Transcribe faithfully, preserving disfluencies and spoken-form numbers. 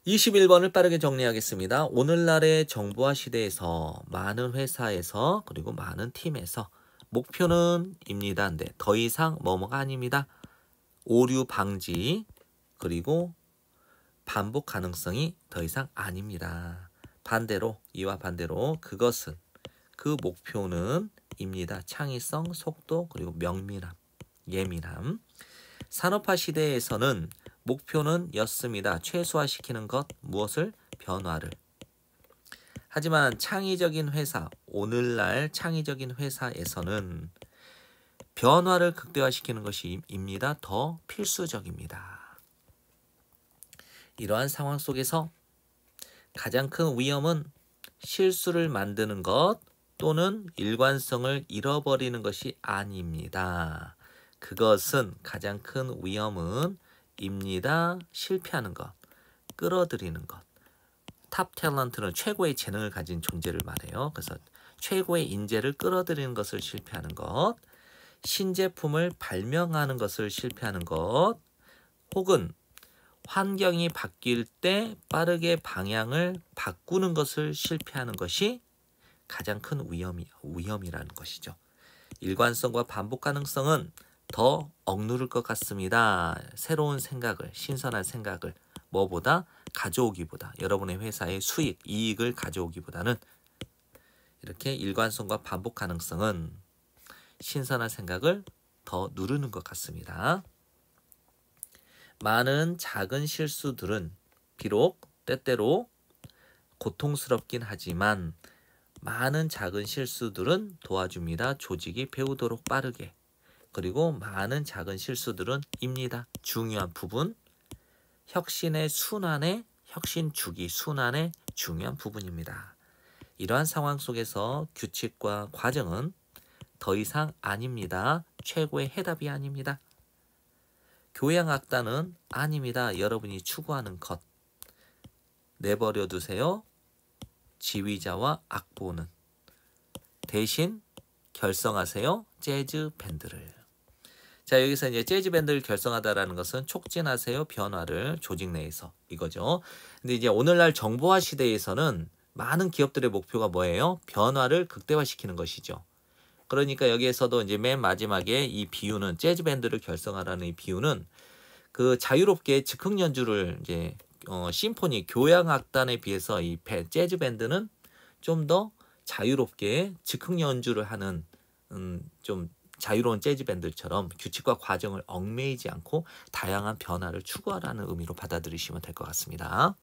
이십일 번을 빠르게 정리하겠습니다. 오늘날의 정보화 시대에서 많은 회사에서 그리고 많은 팀에서 목표는 입니다인데 더 이상 뭐뭐가 아닙니다. 오류 방지 그리고 반복 가능성이 더 이상 아닙니다. 반대로 이와 반대로 그것은 그 목표는 입니다. 창의성, 속도 그리고 명민함, 예민함. 산업화 시대에서는 목표는 였습니다. 최소화시키는 것, 무엇을? 변화를. 하지만 창의적인 회사, 오늘날 창의적인 회사에서는 변화를 극대화시키는 것이 입니다. 더 필수적입니다. 이러한 상황 속에서 가장 큰 위험은 실수를 만드는 것 또는 일관성을 잃어버리는 것이 아닙니다. 그것은 가장 큰 위험은 입니다. 실패하는 것, 끌어들이는 것. 탑 탤런트는 최고의 재능을 가진 존재를 말해요. 그래서 최고의 인재를 끌어들이는 것을 실패하는 것, 신제품을 발명하는 것을 실패하는 것, 혹은 환경이 바뀔 때 빠르게 방향을 바꾸는 것을 실패하는 것이 가장 큰 위험이, 위험이라는 것이죠. 일관성과 반복 가능성은 더 억누를 것 같습니다. 새로운 생각을, 신선한 생각을 뭐보다 가져오기보다 여러분의 회사의 수익, 이익을 가져오기보다는 이렇게 일관성과 반복 가능성은 신선한 생각을 더 누르는 것 같습니다. 많은 작은 실수들은 비록 때때로 고통스럽긴 하지만 많은 작은 실수들은 도와줍니다. 조직이 배우도록 빠르게. 그리고 많은 작은 실수들은 입니다. 중요한 부분, 혁신의 순환의 혁신 주기 순환의 중요한 부분입니다. 이러한 상황 속에서 규칙과 과정은 더 이상 아닙니다. 최고의 해답이 아닙니다. 교양악단은 아닙니다. 여러분이 추구하는 것. 내버려 두세요. 지휘자와 악보는. 대신 결성하세요. 재즈 밴드를. 자, 여기서 이제 재즈 밴드를 결성하다라는 것은 촉진하세요. 변화를 조직 내에서 이거죠. 근데 이제 오늘날 정보화 시대에서는 많은 기업들의 목표가 뭐예요? 변화를 극대화시키는 것이죠. 그러니까 여기에서도 이제 맨 마지막에 이 비유는 재즈 밴드를 결성하라는 이 비유는 그 자유롭게 즉흥 연주를 이제 어, 심포니 교향악단에 비해서 이 재즈 밴드는 좀 더 자유롭게 즉흥 연주를 하는 음, 좀 자유로운 재즈 밴드처럼 규칙과 과정을 얽매이지 않고 다양한 변화를 추구하라는 의미로 받아들이시면 될 것 같습니다.